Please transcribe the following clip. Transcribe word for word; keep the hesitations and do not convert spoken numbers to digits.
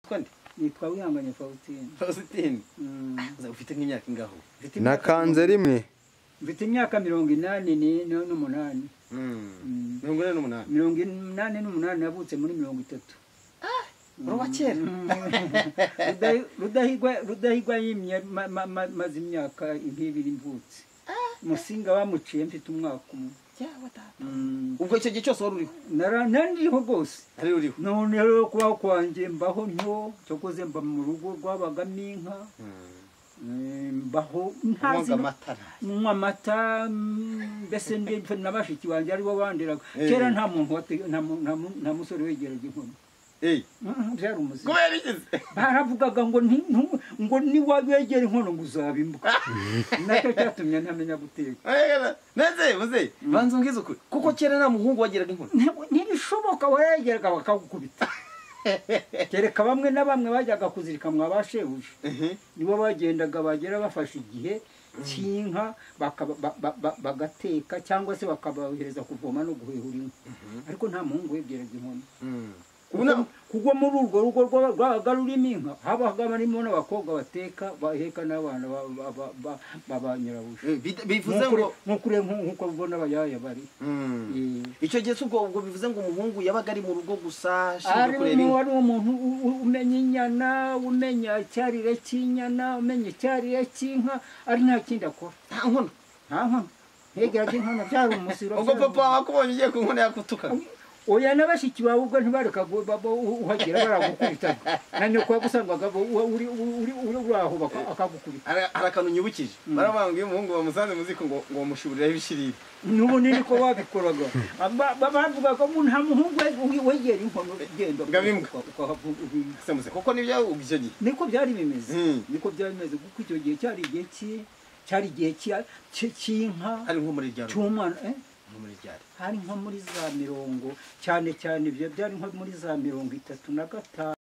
Kwandi nitwa Wihanganye Faustine. Faustine uza ufite nk'imyaka ingaho? Nakanze rimwe Mfite imyaka mirongo inani n'umunani. Mm. mirongo inani n'umunani. mirongo inani n'umunani navutse muri mirongo itatu. Ah, uruba kera. Rudahigwa Rudahigwa yimye maze imyaka ibiri mvutse. Musinga bamuciye mfite umwaka umwe. Ubwo icyo gihe cyose wari uriho? Narandiho rwose. Ari uriho. None rero kubaho kwanjye mbaho nto cyokoze mba mu rugo rwabagamo inka. Mbaho ntazi nywa amata mbese nabashiki banjye aribo bandiraga. Kera nta muntu nta musore wegeraga inkono. Eh, byari umuzi. Kubera iki? Baravugaga ngo ngo ni wabegera inkono ngo uzabimbwa. Nacyo cyatumye ntamenya guteka. Neze muze banzo ngizo kuri kuko kera nta muhungu wageraga inkono. Ntibishoboka warageraga bakagukubita. Kereka bamwe na bamwe bajyaga kuzirika mwabashebuje. Nibo bagendaga bagera bafashe igihe cy'inka bagateka cyangwa se bakabahereza kuvoma no guhehura inka. Ariko nta muhungu wegeraga inkono. Kugwa muri urwo rugo rw'agarurimo inka habaga barimo n'abakobwa bateka baheka n'abana babanyirabuje. Bivuze ngo nk'ukure nk'uko ubona abayaya bari. Icyo gihe ubwo ubwo bivuze ngo umuhungu yabaga ari mu rugo gusa ashinzwe kureba inka. Ari umuntu umenya inyana, umenya icyarire cy'inyana, umenya icyarire cy'inka, ari nta kindi akora. Nta nkono. Nta nkono. Hegeraga inkono byari umusiro. Ubwo papa wakubonye ugiye ku nkono yakutuka. Oya nabashiki bawe ubwo ntibareka uhagera baragukubita. Nane kwa gusangaga uri uri uri aho akagukubita. Arakantu nyubukije. Baravuga ngo umuhungu bamusanze muziko ngo ngo mushurire ibishirire. Nubu nini ko wabikoraga. Bavuga ko nta muhungu wegera inkono genda. Ngabimbwa. Semuse koko nibyo ubyo gihe. Niko byari bimeze. Niko byari bimeze kuko icyo gihe cyari igihe ki cyari igihe cy'inka. Ari nko muri ryaro. Cyumana eh muri ryari. Hari nko muri za mirongo cyane cyane ibyo byari nko muri za mirongo itatu na gatanu.